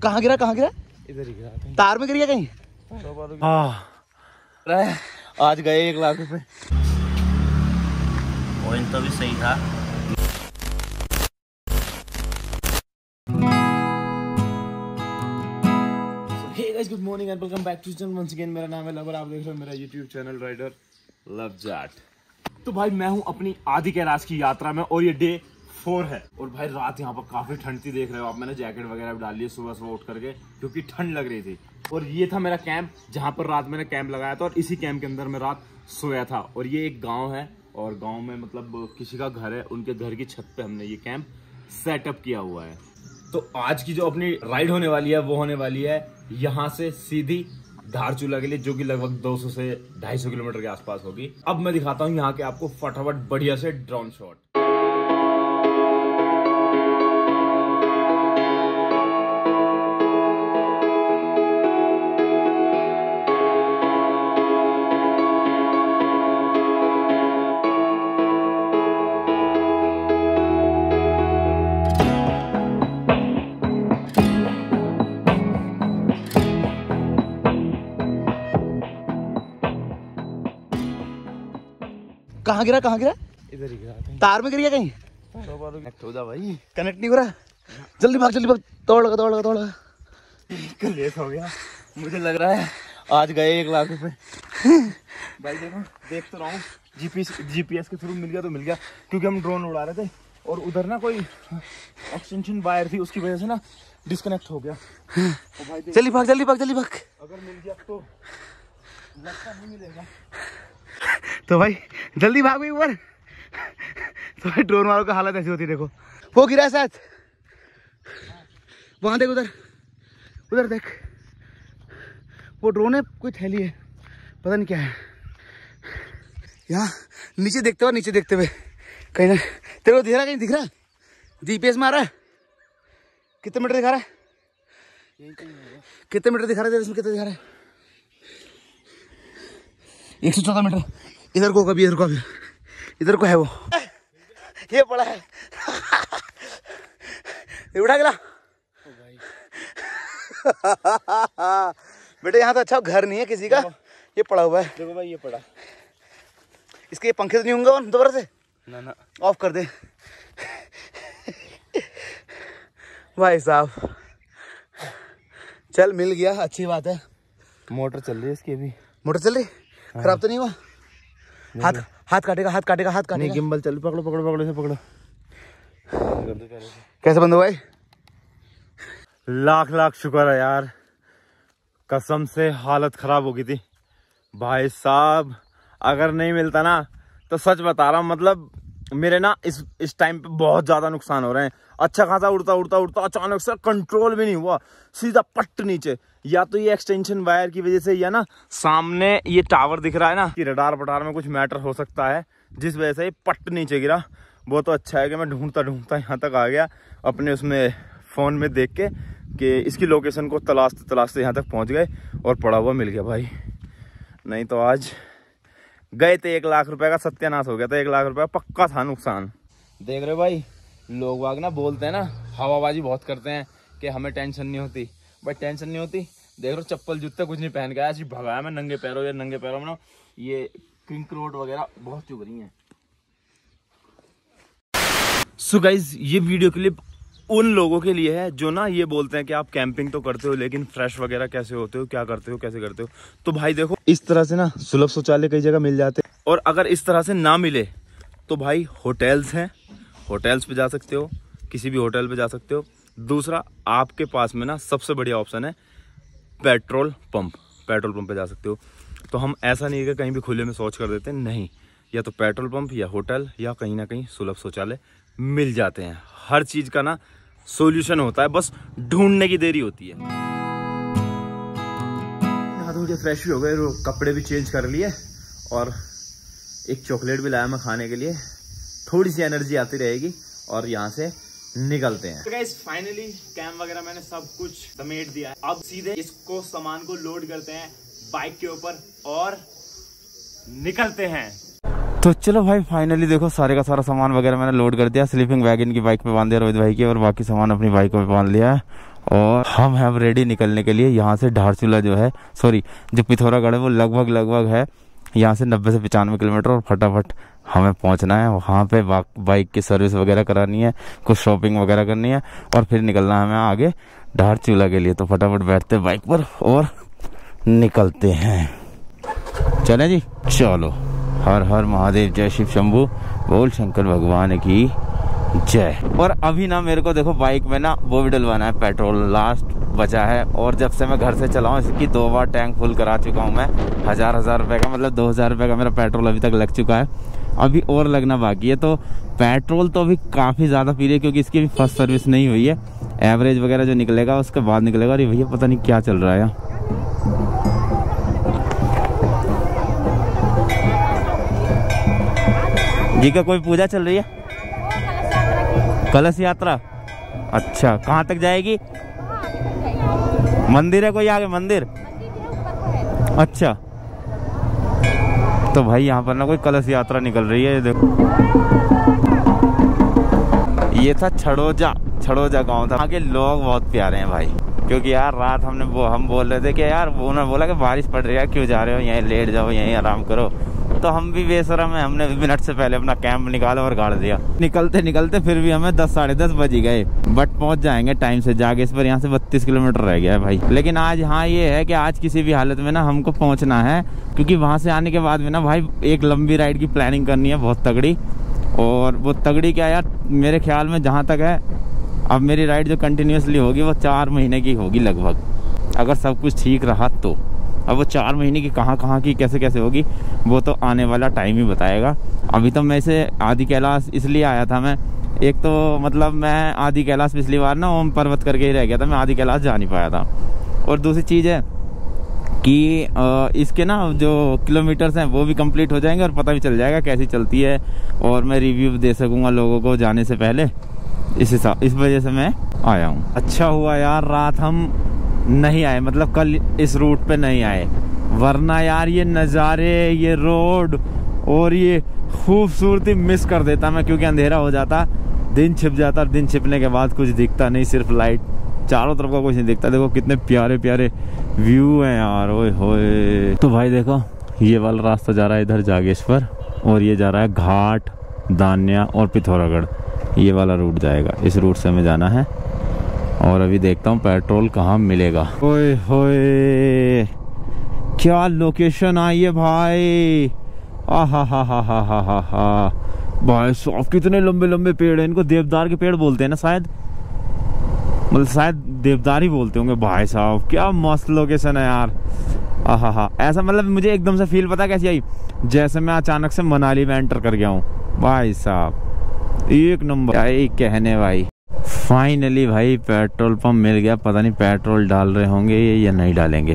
कहाँ गिरा कहाँ गिरा? इधर ही गिरा, तार में गिर गया कहीं? आज गए 1 लाख रुपए। पॉइंट तो भी सही था। Hey guys, good morning and welcome back to channel once again. मेरा नाम है लव और आप देख रहे हो मेरा YouTube channel Rider Love Jatt. तो भाई मैं हूं अपनी आदि कैलाश की यात्रा में और ये डे 4 है। और भाई रात यहाँ पर काफी ठंड थी, देख रहे हो आप। मैंने जैकेट वगैरह भी डाल ली सुबह सुबह उठ करके क्योंकि ठंड लग रही थी। और ये था मेरा कैंप जहाँ पर रात मैंने कैंप लगाया था और इसी कैंप के अंदर मैं रात सोया था। और ये एक गाँव है और गाँव में मतलब किसी का घर है, उनके घर की छत पे हमने ये कैंप सेटअप किया हुआ है। तो आज की जो अपनी राइड होने वाली है वो होने वाली है यहाँ से सीधी धारचूला के लिए, जो कि लगभग 200 से 250 किलोमीटर के आसपास होगी। अब मैं दिखाता हूँ यहाँ के आपको फटाफट बढ़िया से ड्रोन शॉट। कहाँ गिरा कहाँ गिरा? इधर ही गिरा, तार में गिर गया कहीं? कनेक्ट हो जा भाई। कनेक्ट नहीं हो रहा। जल्दी भाग दौड़ लगा। लेट हो गया, मुझे लग रहा है आज गए 1 लाख रुपए। भाई देखो, देख तो रहा हूँ जीपीएस के थ्रू मिल गया तो मिल गया, क्योंकि हम ड्रोन उड़ा रहे थे और उधर ना कोई एक्सटेंशन वायर थी, उसकी वजह से ना डिस्कनेक्ट हो गया। तो भाई जल्दी भाग। अगर मिल गया तो लगता नहीं मिलेगा। तो भाई जल्दी भाग ऊपर। तो भाई ड्रोन वालों का हालत ऐसी होती है, देखो वो गिरा है शायद, वहां देख, उधर देख, वो ड्रोन है, कोई थैली है, पता नहीं क्या है। यहाँ नीचे देखते हुए कहीं ना तेरे को दिख रहा है जीपीएस में आ रहा है। कितने मीटर दिखा रहा है? कितने मीटर दिखा रहा है? इसमें कितना दिखा रहा है? 114 मीटर। इधर को कभी इधर को है वो, ये पड़ा है। उठा गिरा। बेटे यहाँ तो अच्छा घर नहीं है किसी का, ये पड़ा हुआ है। देखो भाई, ये पड़ा। इसके पंखे तो नहीं होंगे दोबारा से? ना ऑफ कर दे भाई साहब। चल मिल गया, अच्छी बात है। मोटर चल रही है इसकी भी। मोटर चल रही? खराब तो नहीं हुआ? हाथ काटेगा। नहीं, गिम्बल चल, पकड़ो इसे पकड़ो। कैसे बंद हुआ? लाख शुक्र है यार, कसम से हालत खराब हो गई थी भाई साहब। अगर नहीं मिलता ना तो सच बता रहा हूँ, मतलब मेरे ना इस टाइम पे बहुत ज्यादा नुकसान हो रहे हैं। अच्छा खासा उड़ता अचानक से कंट्रोल भी नहीं हुआ, सीधा पट्ट नीचे। या तो ये एक्सटेंशन वायर की वजह से, या ना सामने ये टावर दिख रहा है ना कि रडार पटार में कुछ मैटर हो सकता है, जिस वजह से ये पट्ट नीचे गिरा। वो तो अच्छा है कि मैं ढूंढता यहाँ तक आ गया, अपने उसमें फोन में देख के कि इसकी लोकेशन को तलाशते यहाँ तक पहुँच गए और पड़ा हुआ मिल गया भाई। नहीं तो आज गए थे 1 लाख रुपए का सत्यानाश हो गया था। 1 लाख रुपए पक्का था नुकसान। देख रहे हो भाई, लोग वाग ना बोलते हैं ना, हवाबाजी बहुत करते हैं कि हमें टेंशन नहीं होती। भाई टेंशन नहीं होती। देख रहे हो, चप्पल जूते कुछ नहीं पहन के आया, ऐसी भगाया मैं नंगे पैरों में ना। ये क्रिंक रोड वगैरह बहुत चुभ रही है। सो गाइज, ये वीडियो क्लिप उन लोगों के लिए है जो ना ये बोलते हैं कि आप कैंपिंग तो करते हो लेकिन फ्रेश वगैरह कैसे होते हो, क्या करते हो, कैसे करते हो। तो भाई देखो, इस तरह से ना सुलभ शौचालय कई जगह मिल जाते हैं। और अगर इस तरह से ना मिले तो भाई होटल्स हैं, होटल्स पे जा सकते हो, किसी भी होटल पे जा सकते हो। दूसरा, आपके पास में ना सबसे बढ़िया ऑप्शन है पेट्रोल पंप पे जा सकते हो। तो हम ऐसा नहीं है कि कहीं भी खुले में शौच कर देते हैं, नहीं। या तो पेट्रोल पंप या होटल या कहीं ना कहीं सुलभ शौचालय मिल जाते हैं। हर चीज का ना सॉल्यूशन होता है, बस ढूंढने की देरी होती है। नहा धो के फ्रेश भी हो गए, कपड़े भी चेंज कर लिए और एक चॉकलेट भी लाया मैं खाने के लिए। थोड़ी सी एनर्जी आती रहेगी और यहाँ से निकलते हैं। तो गाइस फाइनली कैंप वगैरह मैंने सब कुछ समेट दिया है। अब सीधे इसको सामान को लोड करते हैं बाइक के ऊपर और निकलते हैं। तो चलो भाई, फाइनली देखो सारे का सारा सामान वगैरह मैंने लोड कर दिया। स्लीपिंग वैगन की बाइक पे बांध दिया रोहित भाई की, और बाकी सामान अपनी बाइक पे बांध लिया है। और हम हैं अब रेडी निकलने के लिए यहाँ से। धारचूला जो है, सॉरी जो पिथौरागढ़ है, वो लगभग है यहाँ से 90 से 95 किलोमीटर। और फटाफट हमें पहुँचना है वहाँ पे। बाइक की सर्विस वगैरह करानी है, कुछ शॉपिंग वगैरह करनी है और फिर निकलना है हमें आगे धारचूला के लिए। तो फटाफट बैठते हैं बाइक पर और निकलते हैं। चलें जी, चलो। हर हर महादेव, जय शिव शंभू, बोल शंकर भगवान की जय। और अभी ना मेरे को देखो बाइक में ना वो भी डलवाना है, पेट्रोल लास्ट बचा है। और जब से मैं घर से चला हूँ इसकी 2 बार टैंक फुल करा चुका हूँ मैं। 1000 रुपये का, मतलब 2000 रुपये का मेरा पेट्रोल अभी तक लग चुका है। अभी और लगना बाकी है। तो पेट्रोल तो अभी काफ़ी ज़्यादा पी रही है क्योंकि इसकी भी फर्स्ट सर्विस नहीं हुई है। एवरेज वगैरह जो निकलेगा उसके बाद निकलेगा। अरे भैया पता नहीं क्या चल रहा है यहाँ। जी का कोई पूजा चल रही है, कलश यात्रा। अच्छा, कहाँ तक जाएगी? मंदिर है कोई आगे? मंदिर, अच्छा। तो भाई यहाँ पर ना कोई कलश यात्रा निकल रही है। देखो ये था छड़ोजा गांव था। आगे लोग बहुत प्यारे हैं भाई, क्योंकि यार रात हम बोल रहे थे कि यार उन्होंने बोला कि बारिश पड़ रही है, क्यों जा रहे हो, यहीं लेट जाओ, यहीं आराम करो। तो हम भी बेशरम है, हमने मिनट से पहले अपना कैंप निकाला और गाड़ दिया। निकलते फिर भी हमें 10 साढ़े 10 बज ही गए। बट पहुंच जाएंगे टाइम से। जागेश्वर यहाँ से 32 किलोमीटर रह गया है भाई। लेकिन आज हाँ ये है कि आज किसी भी हालत में ना हमको पहुंचना है, क्योंकि वहाँ से आने के बाद में ना भाई एक लंबी राइड की प्लानिंग करनी है, बहुत तगड़ी। और वो तगड़ी क्या यार, मेरे ख्याल में जहाँ तक है अब मेरी राइड जो कंटिन्यूसली होगी वो 4 महीने की होगी लगभग, अगर सब कुछ ठीक रहा तो। अब वो 4 महीने की कहाँ की कैसे होगी वो तो आने वाला टाइम ही बताएगा। अभी तो मैं इसे आदि कैलाश इसलिए आया था मैं, एक तो मतलब मैं आदि कैलाश पिछली बार ना ओम पर्वत करके ही रह गया था, मैं आदि कैलाश जा नहीं पाया था। और दूसरी चीज़ है कि इसके ना जो किलोमीटर्स हैं वो भी कंप्लीट हो जाएंगे और पता भी चल जाएगा कैसी चलती है, और मैं रिव्यू दे सकूँगा लोगों को जाने से पहले। इस वजह से मैं आया हूँ। अच्छा हुआ यार रात हम नहीं आए, मतलब कल इस रूट पे नहीं आए, वरना यार ये नज़ारे, ये रोड और ये खूबसूरती मिस कर देता मैं, क्योंकि अंधेरा हो जाता, दिन छिप जाता। दिन छिपने के बाद कुछ दिखता नहीं, सिर्फ लाइट, चारों तरफ का कुछ नहीं दिखता। देखो कितने प्यारे प्यारे व्यू हैं यार, ओए होए। तो भाई देखो ये वाला रास्ता जा रहा है इधर जागेश्वर, और ये जा रहा है घाट, दान्या और पिथौरागढ़। ये वाला रूट जाएगा, इस रूट से हमें जाना है। और अभी देखता हूँ पेट्रोल कहाँ मिलेगा। ओए होए क्या लोकेशन आई है भाई, हा भाई साहब कितने लंबे लंबे पेड़ हैं। इनको देवदार के पेड़ बोलते हैं ना शायद, मतलब शायद देवदार ही बोलते होंगे। भाई साहब क्या मस्त लोकेशन है यार, हा ऐसा मतलब मुझे एकदम से फील पता कैसी आई, जैसे मैं अचानक से मनाली में एंटर कर गया हूँ। भाई साहब एक नंबर, क्या कहने भाई। फाइनली भाई पेट्रोल पंप मिल गया। पता नहीं पेट्रोल डाल रहे होंगे या नहीं डालेंगे।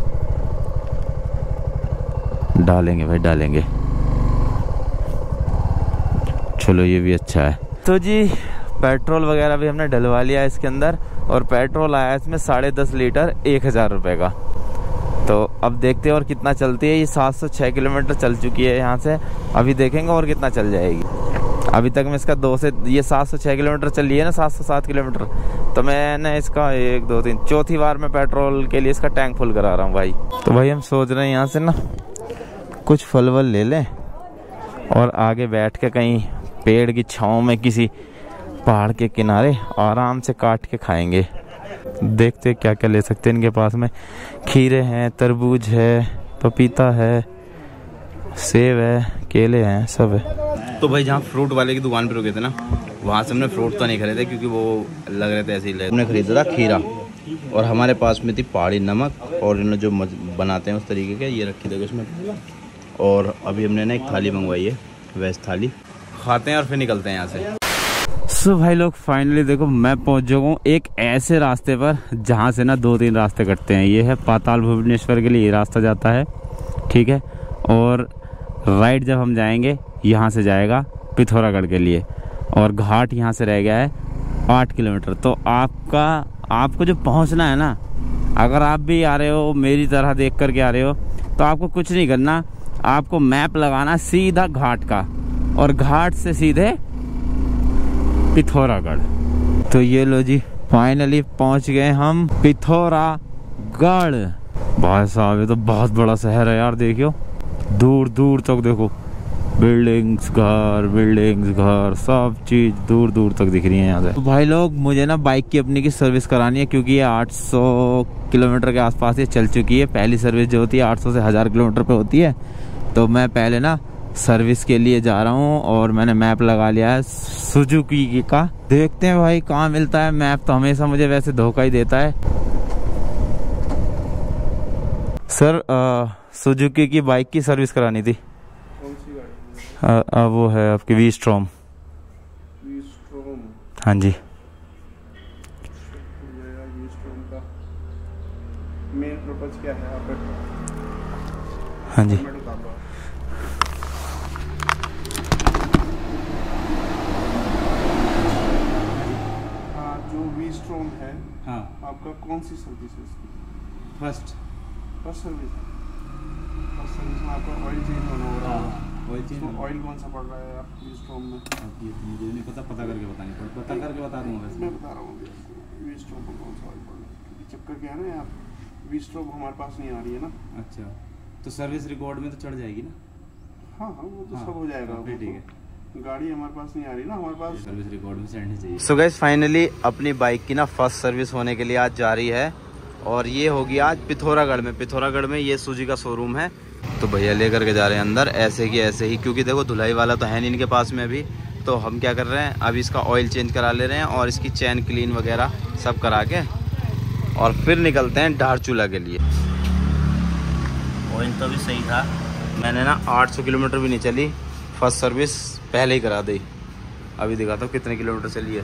डालेंगे भाई डालेंगे। चलो ये भी अच्छा है। तो जी पेट्रोल वगैरह भी हमने डलवा लिया इसके अंदर, और पेट्रोल आया इसमें 10.5 लीटर 1000 रुपये का। तो अब देखते हैं और कितना चलती है। ये 706 किलोमीटर चल चुकी है यहाँ से, अभी देखेंगे और कितना चल जाएगी। अभी तक मैं इसका 2 से ये 706 किलोमीटर चल रही है ना, 707 किलोमीटर। तो मैंने इसका 1 2 3 चौथी बार मैं पेट्रोल के लिए इसका टैंक फुल करा रहा हूँ भाई। तो भाई हम सोच रहे हैं यहाँ से ना कुछ फल वल ले लें और आगे बैठ के कहीं पेड़ की छाँव में किसी पहाड़ के किनारे आराम से काट के खाएंगे। देखते क्या क्या ले सकते हैं इनके पास में। खीरे हैं, तरबूज है, पपीता है, सेब है, केले हैं, सब है। तो भाई जहाँ फ्रूट वाले की दुकान पे रुके थे ना, वहाँ से हमने फ्रूट तो नहीं खरीदे क्योंकि वो लग रहे थे ऐसे ही। हमने खरीदा था खीरा, और हमारे पास में थी पहाड़ी नमक, और इन्होंने जो बनाते हैं उस तरीके के ये रखी थे उसमें। और अभी हमने ना एक थाली मंगवाई है, वेज थाली, खाते हैं और फिर निकलते हैं यहाँ से। सो भाई लोग फाइनली देखो मैं पहुँच चुका हूँ एक ऐसे रास्ते पर जहाँ से ना 2-3 रास्ते कटते हैं। ये है पाताल भुवनेश्वर के लिए ये रास्ता जाता है, ठीक है। और राइट जब हम जाएंगे यहाँ से जाएगा पिथौरागढ़ के लिए, और घाट यहाँ से रह गया है 8 किलोमीटर। तो आपको जो पहुँचना है ना, अगर आप भी आ रहे हो मेरी तरह देख करके आ रहे हो, तो आपको कुछ नहीं करना, आपको मैप लगाना सीधा घाट का, और घाट से सीधे पिथौरागढ़। तो ये लो जी फाइनली पहुंच गए हम पिथौरागढ़। भाई साहब ये तो बहुत बड़ा शहर है यार, देखियो दूर दूर तक देखो बिल्डिंग्स घर सब चीज दूर दूर तक दिख रही है यहाँ से। तो भाई लोग मुझे ना बाइक की अपनी की सर्विस करानी है, क्योंकि ये 800 किलोमीटर के आसपास ये चल चुकी है। पहली सर्विस जो होती है 800 से 1000 किलोमीटर पे होती है। तो मैं पहले ना सर्विस के लिए जा रहा हूँ और मैंने मैप लगा लिया है सुजुकी का। देखते हैं भाई कहाँ मिलता है। मैप तो हमेशा मुझे वैसे धोखा ही देता है। सर सुजुकी की बाइक की सर्विस करानी थी। कौन सी गाड़ी? वो है आपकी वी स्ट्रॉम। हाँ जी। वी स्ट्रॉम का मेन पर्पज क्या है आपका? हाँ जी। हाँ, जो वी स्ट्रॉम है, हाँ आपका कौन सी सर्विस है इसकी? फर्स्ट सर्विस में आपका ऑयल चेंज होना हो रहा है। ऑयल चेंज तो ऑयल कौन सा पड़ रहा है आप वी स्ट्रॉम में? मुझे नहीं पता, पता करके बतानी पड़ेगा। पता करके बता दूंगा मैं बता रहा हूँ वी स्ट्रॉम में कौन सा ऑयल पड़ रहा है, क्योंकि चक्कर क्या है ना यार, वी स्ट्रॉम हमारे पास नहीं आ रही है ना। अच्छा, तो सर्विस रिकॉर्ड में तो चढ़ जाएगी ना? हाँ वो तो सब हो जाएगा। फिर ठीक है, गाड़ी हमारे पास नहीं आ रही ना, हमारे पास सर्विस रिकॉर्ड में चढ़नी चाहिए। सो गाइस फाइनली अपनी बाइक की ना फर्स्ट सर्विस होने के लिए आज जा रही है, और ये होगी आज पिथौरागढ़ में। पिथौरागढ़ में ये सुजुकी का शोरूम है। तो भैया लेकर के जा रहे हैं अंदर ऐसे की ऐसे ही, क्योंकि देखो धुलाई वाला तो है नहीं इनके पास में अभी। तो हम क्या कर रहे हैं, अभी इसका ऑयल चेंज करा ले रहे हैं और इसकी चैन क्लीन वगैरह सब करा के और फिर निकलते हैं धारचूला के लिए। ऑयल तो भी सही था, मैंने ना 800 किलोमीटर भी नहीं चली, फर्स्ट सर्विस पहले ही करा दी। अभी दिखाता हूँ कितने किलोमीटर चली है,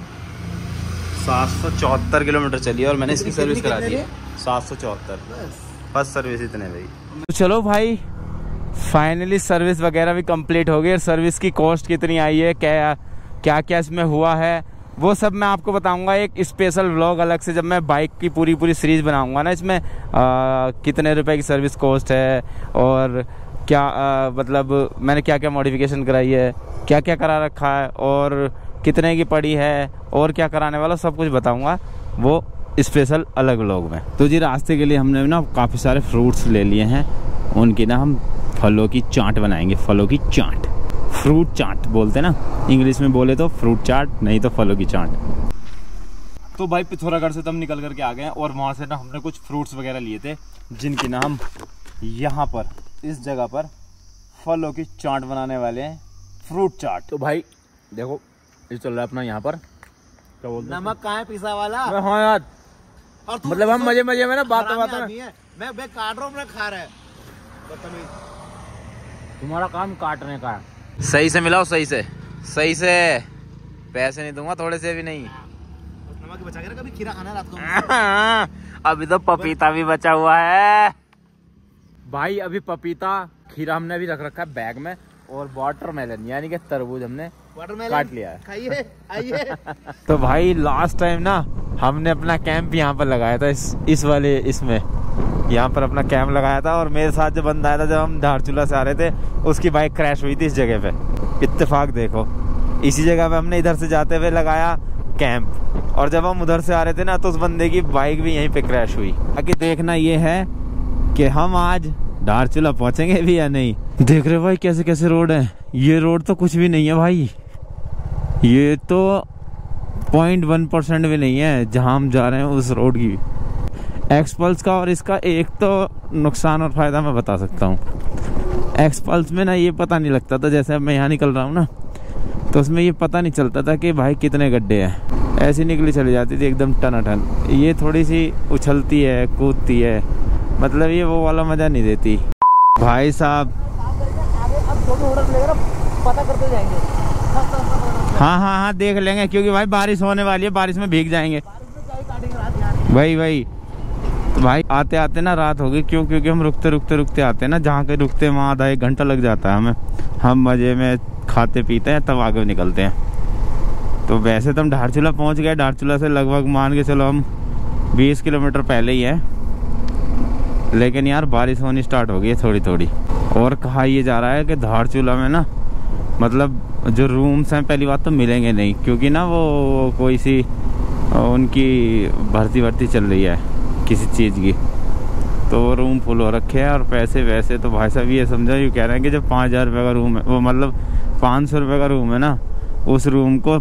774 किलोमीटर चली है और मैंने इसकी सर्विस करा दी है 774। फर्स्ट सर्विस इतने भाई। तो चलो भाई फाइनली सर्विस वगैरह भी कंप्लीट हो गई। और सर्विस की कॉस्ट कितनी आई है, क्या क्या क्या इसमें हुआ है, वो सब मैं आपको बताऊंगा एक स्पेशल व्लॉग अलग से, जब मैं बाइक की पूरी सीरीज बनाऊंगा ना। इसमें कितने रुपए की सर्विस कॉस्ट है और क्या मतलब मैंने क्या क्या मॉडिफिकेशन कराई है, क्या क्या करा रखा है और कितने की पड़ी है और क्या कराने वाला, सब कुछ बताऊंगा वो स्पेशल अलग व्लॉग में। तो जी रास्ते के लिए हमने ना काफ़ी सारे फ्रूट्स ले लिए हैं, उनकी ना हम फलों की चाट बनाएंगे। फलों की चाट, फ्रूट चाट बोलते हैं ना, इंग्लिश में बोले तो फ्रूट चाट, नहीं तो फलों की चाट। तो भाई पिथौरागढ़ से तो हम निकल करके आ गए हैं और वहाँ से ना हमने कुछ फ्रूट्स वगैरह लिए थे, जिनकी ना हम यहाँ पर इस जगह पर फलों की चाट बनाने वाले हैं, फ्रूट चाट। तो भाई देखो ये चल रहा है अपना यहाँ पर, क्या बोलते हैं, नमक कहाँ है पिसा वाला? हाँ यार, और मतलब हम मजे मजे में ना बात में मैं काट रहा हूँ, मैं खा रहा है। तुम्हारा काम काटने का है। सही से मिलाओ, सही से पैसे नहीं दूंगा, थोड़े से भी नहीं। नमक बचा के कभी खीरा खाना रात को। अभी तो पपीता भी बचा हुआ है भाई। अभी पपीता खीरा हमने अभी रख रखा है बैग में, और वाटरमेलन यानी कि तरबूज हमने काट लिया है। खाइए आइए। तो भाई लास्ट टाइम ना हमने अपना कैंप यहाँ पर लगाया था, इस वाले इसमें यहाँ पर अपना कैंप लगाया था। और मेरे साथ जो बंदा आया था जब हम धारचूला से आ रहे थे, उसकी बाइक क्रैश हुई थी इस जगह पे। इत्तेफाक देखो, इसी जगह पे हमने इधर से जाते हुए लगाया कैंप, और जब हम उधर से आ रहे थे ना तो उस बंदे की बाइक भी यहीं पे क्रैश हुई। बाकी देखना ये है कि हम आज धारचूला पहुंचेंगे भी या नहीं। देख रहे हो भाई कैसे कैसे रोड है। ये रोड तो कुछ भी नहीं है भाई, ये तो 0.1% भी नहीं है जहां हम जा रहे हैं उस रोड की। एक्सपल्स का और इसका एक तो नुकसान और फायदा मैं बता सकता हूँ। एक्सपल्स में ना ये पता नहीं लगता था, जैसे अब मैं यहाँ निकल रहा हूँ ना, तो उसमें ये पता नहीं चलता था कि भाई कितने गड्ढे हैं, ऐसी निकली चली जाती थी एकदम टनाटन। ये थोड़ी सी उछलती है, कूदती है, मतलब ये वो वाला मजा नहीं देती भाई साहब। पता करते जाएंगे। हाँ देख लेंगे, क्योंकि भाई बारिश होने वाली है, बारिश में भीग जाएंगे भाई। तो भाई आते आते ना रात हो गई, क्योंकि हम रुकते आते हैं ना, जहाँ के रुकते हैं वहाँ आधा 1 घंटा लग जाता है हमें। हम मजे में खाते पीते हैं तब आगे निकलते हैं। तो वैसे तो हम धारचूला पहुँच गए, धारचूला से लगभग मान के चलो हम 20 किलोमीटर पहले ही है, लेकिन यार बारिश होनी स्टार्ट हो गई है थोड़ी। और कहा ये जा रहा है कि धारचूला में ना मतलब जो रूम्स हैं पहली बात तो मिलेंगे नहीं, क्योंकि ना वो कोई सी और उनकी भर्ती चल रही है किसी चीज़ की, तो वो रूम फुल हो रखे हैं। और पैसे वैसे तो भाई साहब ये समझो, ये कह रहे हैं कि जब 5,000 रुपये का रूम है, वो मतलब 500 रुपये का रूम है ना, उस रूम को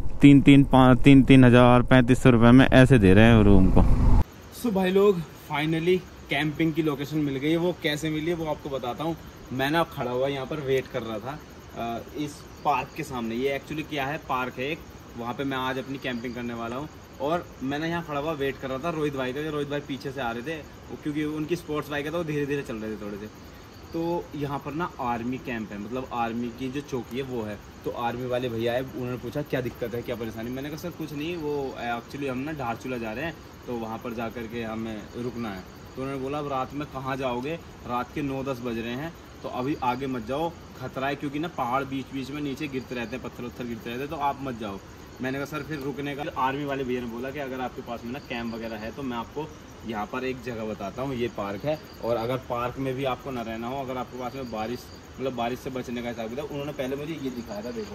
3,000 3500 रुपये में ऐसे दे रहे हैं रूम को। सो भाई लोग फाइनली कैंपिंग की लोकेशन मिल गई है। वो कैसे मिली है वो आपको बताता हूँ। मैं ना खड़ा हुआ यहाँ पर वेट कर रहा था इस पार्क के सामने। ये एक्चुअली क्या है, पार्क है एक, वहाँ पे मैं आज अपनी कैंपिंग करने वाला हूँ। और मैंने यहाँ खड़ा हुआ वेट कर रहा था रोहित भाई थे। रोहित भाई पीछे से आ रहे थे क्योंकि उनकी स्पोर्ट्स बाइक है तो वो धीरे धीरे चल रहे थे थोड़े से। तो यहाँ पर ना आर्मी कैंप है, मतलब आर्मी की जो चौकी है वो है। तो आर्मी वाले भैया आए, उन्होंने पूछा क्या दिक्कत है, क्या परेशानी। मैंने कहा सर कुछ नहीं, वो एक्चुअली हम ना धारचूला जा रहे हैं तो वहाँ पर जा कर के हमें रुकना है। तो उन्होंने बोला अब रात में कहाँ जाओगे, रात के 9-10 बज रहे हैं तो अभी आगे मत जाओ, खतरा है, क्योंकि ना पहाड़ बीच बीच में नीचे गिरते रहते हैं, पत्थर गिरते रहते हैं, तो आप मत जाओ। मैंने कहा सर फिर रुकने का। आर्मी वाले भैया ने बोला कि अगर आपके पास में ना कैंप वगैरह है तो मैं आपको यहाँ पर एक जगह बताता हूँ, ये पार्क है। और अगर पार्क में भी आपको ना रहना हो, अगर आपके पास में बारिश से बचने का हिसाब था, उन्होंने पहले मुझे ये दिखाया था। देखो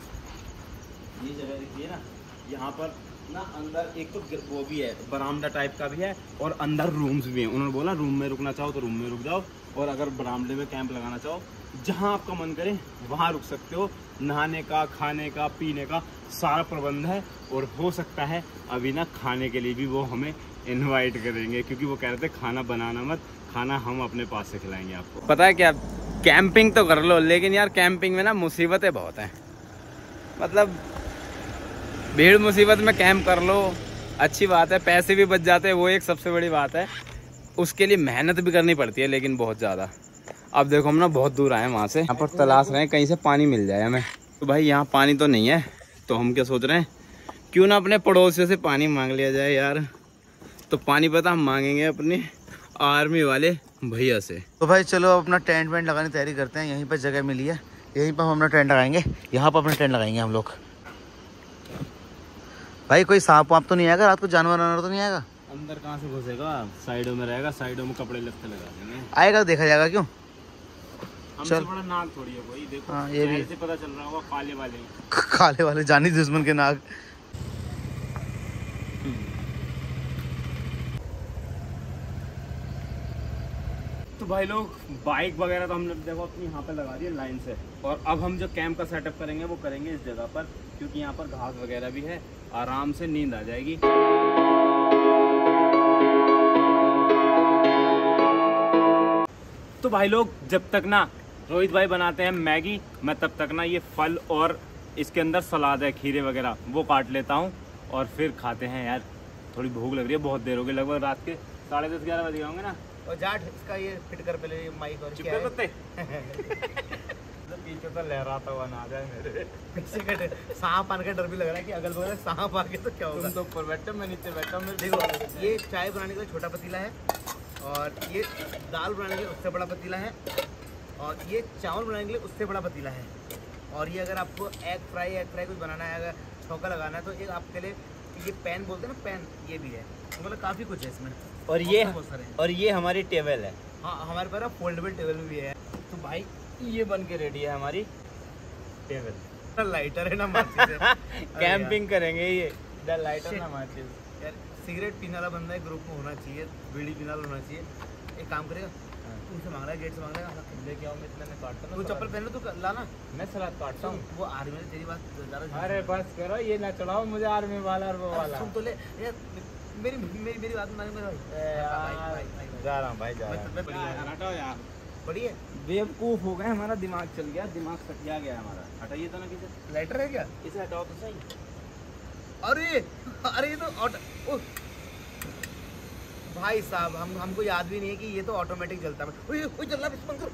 ये जगह देखिए ना, यहाँ पर ना अंदर एक तो वो भी है, बरामदा टाइप का भी है और अंदर रूम्स भी हैं। उन्होंने बोला रूम में रुकना चाहो तो रूम में रुक जाओ, और अगर बरामदे में कैंप लगाना चाहो, जहाँ आपका मन करे वहाँ रुक सकते हो। नहाने का, खाने का, पीने का सारा प्रबंध है। और हो सकता है अभी ना खाने के लिए भी वो हमें इनवाइट करेंगे, क्योंकि वो कह रहे थे खाना बनाना मत, खाना हम अपने पास से खिलाएंगे आपको। पता है क्या, कैंपिंग तो कर लो, लेकिन यार कैंपिंग में ना मुसीबतें बहुत हैं। मतलब भीड़ मुसीबत में कैंप कर लो, अच्छी बात है, पैसे भी बच जाते हैं, वो एक सबसे बड़ी बात है। उसके लिए मेहनत भी करनी पड़ती है, लेकिन बहुत ज़्यादा। अब देखो हम ना बहुत दूर आए वहाँ से, यहाँ पर तलाश रहे हैं कहीं से पानी मिल जाए हमें। तो भाई यहाँ पानी तो नहीं है, तो हम क्या सोच रहे हैं, क्यों ना अपने पड़ोसियों से पानी मांग लिया जाए यार। तो पानी पता हम मांगेंगे अपने आर्मी वाले भैया से। तो भाई चलो अब अपना टेंट वेंट लगाने की तैयारी करते हैं। यहीं पर जगह मिली है, यहीं पर हम अपना टेंट लगाएंगे, यहाँ पर अपना टेंट लगाएंगे हम लोग। भाई कोई सांप वाप तो नहीं आएगा रात को, जानवर वानवर तो नहीं आएगा? अंदर कहाँ से घुसेगा, साइडों में रहेगा, साइडों में कपड़े लत्ते लगा देंगे। आएगा तो देखा जाएगा, क्यों? हमसे बड़ा नाग थोड़ी है कोई। देखो हाँ, ये भी से पता चल रहा होगा, काले वाले जानी दुश्मन के नाग। तो भाई लोग बाइक वगैरह तो हमने देखो अपनी यहाँ पे लगा दी है लाइन से। और अब हम जो कैंप का सेटअप करेंगे वो करेंगे इस जगह पर, क्योंकि यहाँ पर घास वगैरह भी है, आराम से नींद आ जाएगी। तो भाई लोग जब तक ना रोहित भाई बनाते हैं मैगी, मैं तब तक ना ये फल और इसके अंदर सलाद है, खीरे वगैरह, वो काट लेता हूँ और फिर खाते हैं। यार थोड़ी भूख लग रही है, बहुत देर हो गई, लगभग रात के 10:30-11 बज गए होंगे ना। और जाट इसका ये फिट कर पहले माइक और चुप करते तो पीछे तो लहराता हुआ ना आ जाए मेरे। सांप आने का डर भी लग रहा है कि अगल बगल सांप आ गया तो क्या होगा। तुम तो ऊपर बैठे, मैं नीचे बैठा हूँ। देखो ये चाय बनाने के लिए छोटा पतीला है, और ये दाल बनाने के लिए उससे बड़ा पतीला है, और ये चावल बनाने के लिए उससे बड़ा पतीला है। और ये अगर आपको एग फ्राई कुछ बनाना है, अगर छौंका लगाना है, तो एक आपके लिए ये पैन बोलते हैं ना, पैन, ये भी है। मतलब काफ़ी कुछ है इसमें। और ये हमारी टेबल है। हाँ, हमारे पास फोल्डेबल टेबल भी है। तो भाई ये बन के रेडी है हमारी टेबल। लाइटर है ना माचिस है। कैंपिंग करेंगे ये, द लाइटर ना माचिस। यार सिगरेट पीने वाला बंदा ग्रुप में होना चाहिए, बीड़ी पीने वाला होना चाहिए। एक काम करेगा, तुमसे मांग रहा है, गेट से मांग रहा है, लेके आओ, मैं इतना में काटता हूँ। तू चप्पल पहन लो, तू लाना, मैं सलाद काटता हूँ। वो आर्मी में तेरी बात ज़्यादा। अरे बस करो, ये ना चढ़ाओ मुझे आर्मी वाला और वो वाला। सुन तो ले यार, मेरी बात मान भाई। जा रहा हूँ भाई, जा रहा हूँ। हटाओ यार, बढ़िया बेवकूफ हो गए, हमारा दिमाग चल गया, दिमाग सटिया गया हमारा। हटाइए तो ना किसे, लाइटर है क्या? इसे हटाओ तो सही। अरे ये तो ऑटो, भाई साहब हमको याद भी नहीं है कि ये तो ऑटोमेटिक चलता है। चल रहा है,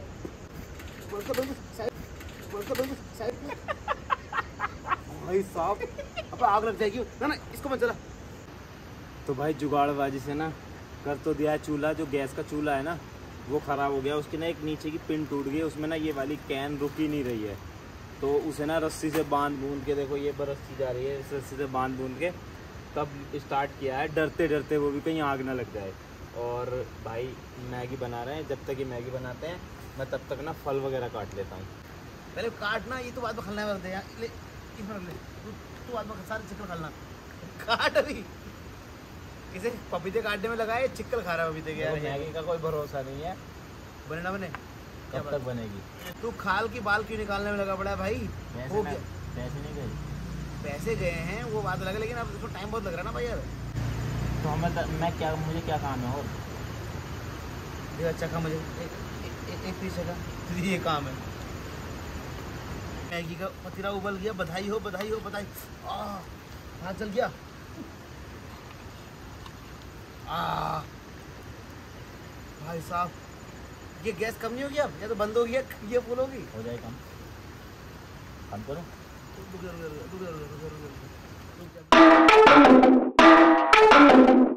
भाई साहब अब आग लग जाएगी ना, इसको मत चला। तो भाई जुगाड़बाजी से ना कर तो दिया है चूल्हा, जो गैस का चूल्हा है ना वो ख़राब हो गया, उसकी ना एक नीचे की पिन टूट गई, उसमें ना ये वाली कैन रुक ही नहीं रही है। तो उसे ना रस्सी से बांध बूंद के, देखो ये रस्सी जा रही है, इस रस्सी से बांध बूंद के तब स्टार्ट किया है, डरते डरते, वो भी कहीं आग ना लग जाए। और भाई मैगी बना रहे हैं, जब तक ये मैगी बनाते हैं मैं तब तक ना फल वगैरह काट लेता हूँ। पहले काटना, ये तो बाद में खलना है। तू बाद में सारे चिकन खलना, काट अभी किसे पपीते काटने में लगाए, चिक्कल खा रहा है पपीते के यार। मैगी का कोई भरोसा नहीं है, बने ना बने, कब तक बनेगी। तू खाल की बाल क्यों निकालने में लगा पड़ा है भाई? हो गया, पैसे नहीं गए, पैसे गए हैं वो बात अलग है, लेकिन अब इसको टाइम बहुत लग रहा है ना भाई यार। तो हमें मैं क्या, मुझे क्या काम है और देख अच्छा खा मुझे एक पीस का ये काम है। मैगी का पतीला उबल गया, बधाई हो बधाई हो बधाई। हाथ जल गया। भाई साहब ये गैस कम नहीं होगी अब, या तो बंद हो गया, ये फुल होगी। हो जाए कम, कम करो। रुक जा।